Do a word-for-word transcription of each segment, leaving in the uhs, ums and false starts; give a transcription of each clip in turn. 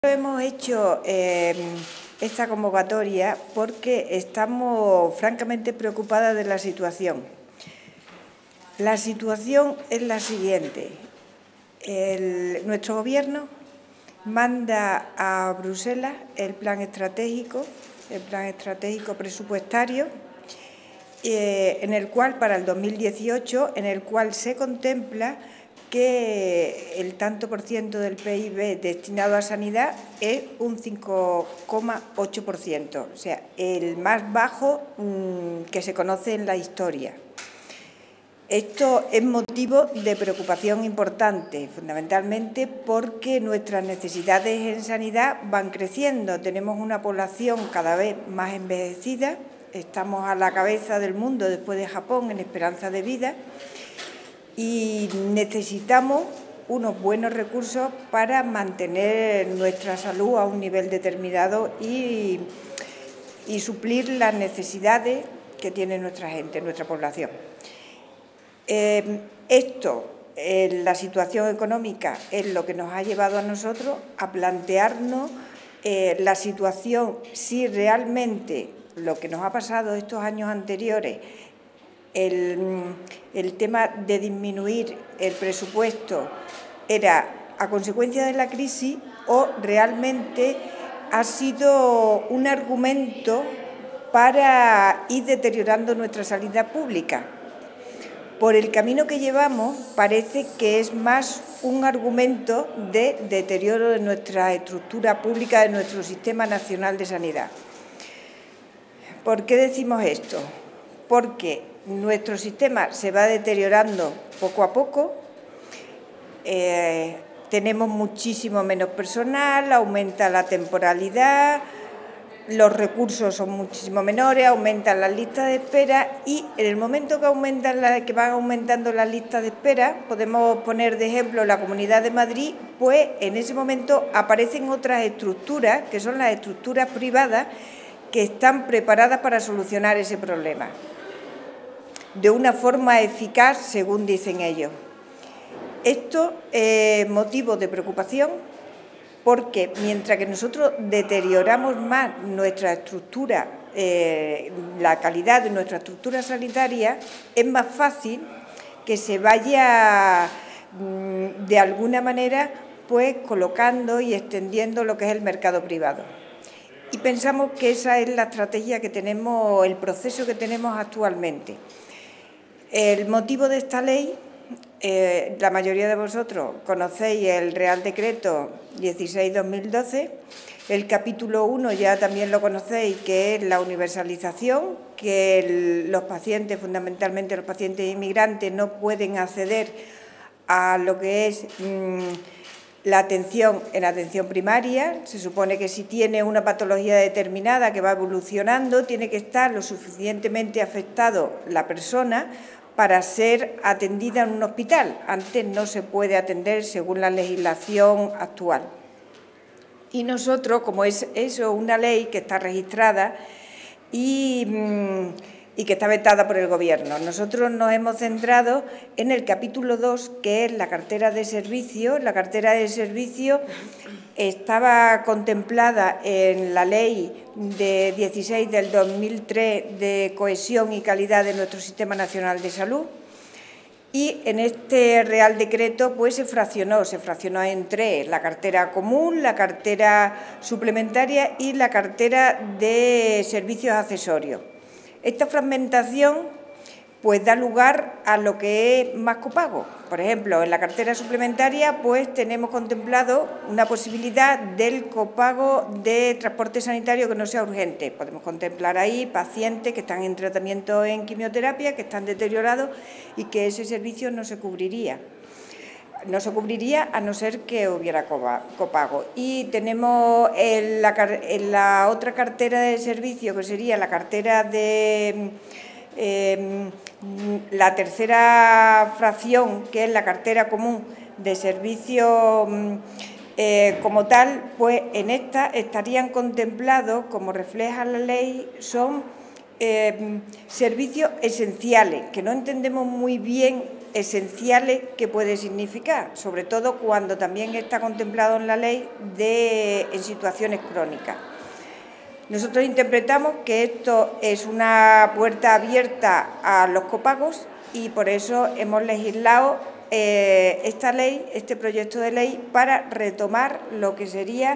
Hemos hecho eh, esta convocatoria porque estamos francamente preocupadas de la situación. La situación es la siguiente. El, nuestro Gobierno manda a Bruselas el plan estratégico, el plan estratégico presupuestario, eh, en el cual para el dos mil dieciocho, en el cual se contempla que el tanto por ciento del P I B destinado a sanidad es un cinco coma ocho por ciento, o sea, el más bajo mmm, que se conoce en la historia. Esto es motivo de preocupación importante, fundamentalmente porque nuestras necesidades en sanidad van creciendo. Tenemos una población cada vez más envejecida, estamos a la cabeza del mundo después de Japón en esperanza de vida, y necesitamos unos buenos recursos para mantener nuestra salud a un nivel determinado y, y suplir las necesidades que tiene nuestra gente, nuestra población. Eh, esto, eh, la situación económica, es lo que nos ha llevado a nosotros a plantearnos eh, la situación, si realmente lo que nos ha pasado estos años anteriores, El, el tema de disminuir el presupuesto era a consecuencia de la crisis o realmente ha sido un argumento para ir deteriorando nuestra sanidad pública. Por el camino que llevamos, parece que es más un argumento de deterioro de nuestra estructura pública, de nuestro Sistema Nacional de Sanidad. ¿Por qué decimos esto? Porque nuestro sistema se va deteriorando poco a poco, eh, tenemos muchísimo menos personal, aumenta la temporalidad, los recursos son muchísimo menores, aumentan las listas de espera y en el momento que, aumentan la, que van aumentando las listas de espera, podemos poner de ejemplo la Comunidad de Madrid, pues en ese momento aparecen otras estructuras, que son las estructuras privadas, que están preparadas para solucionar ese problema de una forma eficaz, según dicen ellos. Esto es motivo de preocupación porque mientras que nosotros deterioramos más nuestra estructura, eh, la calidad de nuestra estructura sanitaria, es más fácil que se vaya mmm, de alguna manera pues colocando y extendiendo lo que es el mercado privado. Y pensamos que esa es la estrategia que tenemos, el proceso que tenemos actualmente. El motivo de esta ley, eh, la mayoría de vosotros conocéis el Real Decreto dieciséis barra dos mil doce, el capítulo uno ya también lo conocéis, que es la universalización, que el, los pacientes, fundamentalmente los pacientes inmigrantes, no pueden acceder a lo que es mmm, la atención en atención primaria. Se supone que si tiene una patología determinada que va evolucionando, tiene que estar lo suficientemente afectado la persona para ser atendida en un hospital. Antes no se puede atender según la legislación actual. Y nosotros, como es eso una ley que está registrada y, y que está vetada por el Gobierno, nosotros nos hemos centrado en el capítulo dos, que es la cartera de servicios. La cartera de servicios estaba contemplada en la ley de dieciséis del dos mil tres de cohesión y calidad de nuestro Sistema Nacional de Salud y en este Real Decreto pues se fraccionó, se fraccionó en tres: la cartera común, la cartera suplementaria y la cartera de servicios accesorios. Esta fragmentación pues da lugar a lo que es más copago. Por ejemplo, en la cartera suplementaria pues tenemos contemplado una posibilidad del copago de transporte sanitario que no sea urgente. Podemos contemplar ahí pacientes que están en tratamiento en quimioterapia, que están deteriorados y que ese servicio no se cubriría. No se cubriría a no ser que hubiera copago. Y tenemos en la, en la otra cartera de servicio, que sería la cartera de... Eh, la tercera fracción, que es la cartera común de servicios eh, como tal, pues en esta estarían contemplados, como refleja la ley, son eh, servicios esenciales, que no entendemos muy bien esenciales que puede significar, sobre todo cuando también está contemplado en la ley de, en situaciones crónicas. Nosotros interpretamos que esto es una puerta abierta a los copagos y por eso hemos legislado eh, esta ley, este proyecto de ley, para retomar lo que sería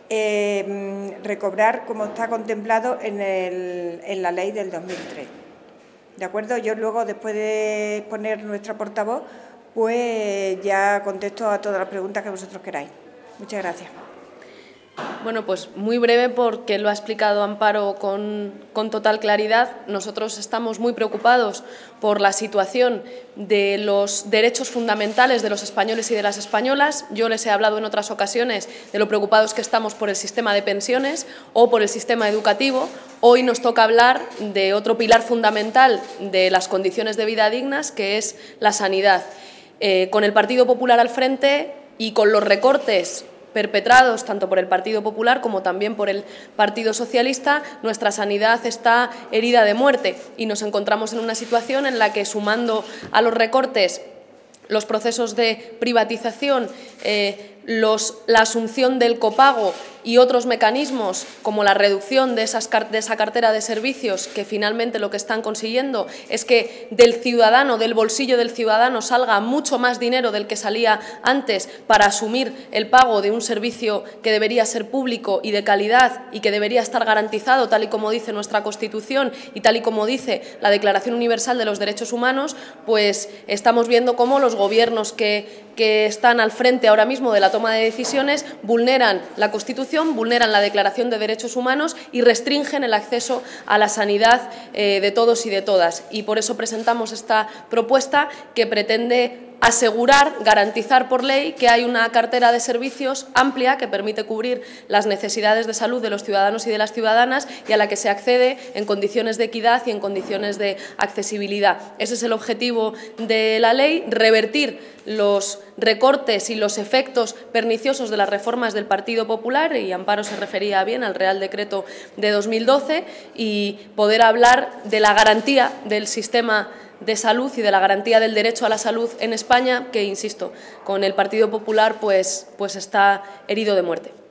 eh, recobrar como está contemplado en, el, en la ley del dos mil tres. ¿De acuerdo? Yo luego, después de exponer nuestra portavoz, pues ya contesto a todas las preguntas que vosotros queráis. Muchas gracias. Bueno, pues muy breve porque lo ha explicado Amparo con, con total claridad. Nosotros estamos muy preocupados por la situación de los derechos fundamentales de los españoles y de las españolas. Yo les he hablado en otras ocasiones de lo preocupados que estamos por el sistema de pensiones o por el sistema educativo. Hoy nos toca hablar de otro pilar fundamental de las condiciones de vida dignas, que es la sanidad. Eh, con el Partido Popular al frente y con los recortes perpetrados tanto por el Partido Popular como también por el Partido Socialista, nuestra sanidad está herida de muerte y nos encontramos en una situación en la que, sumando a los recortes los procesos de privatización, eh, los, la asunción del copago y otros mecanismos como la reducción de, esas, de esa cartera de servicios, que finalmente lo que están consiguiendo es que del ciudadano, del bolsillo del ciudadano, salga mucho más dinero del que salía antes para asumir el pago de un servicio que debería ser público y de calidad y que debería estar garantizado tal y como dice nuestra Constitución y tal y como dice la Declaración Universal de los Derechos Humanos, pues estamos viendo cómo los gobiernos que, que están al frente ahora mismo de la toma de decisiones vulneran la Constitución, vulneran la Declaración de Derechos Humanos y restringen el acceso a la sanidad eh, de todos y de todas. Y por eso presentamos esta propuesta que pretende asegurar, garantizar por ley que hay una cartera de servicios amplia que permite cubrir las necesidades de salud de los ciudadanos y de las ciudadanas y a la que se accede en condiciones de equidad y en condiciones de accesibilidad. Ese es el objetivo de la ley, revertir los recortes y los efectos perniciosos de las reformas del Partido Popular, y Amparo se refería bien al Real Decreto de dos mil doce, y poder hablar de la garantía del sistema de salud y de la garantía del derecho a la salud en España, que, insisto, con el Partido Popular pues, pues está herido de muerte.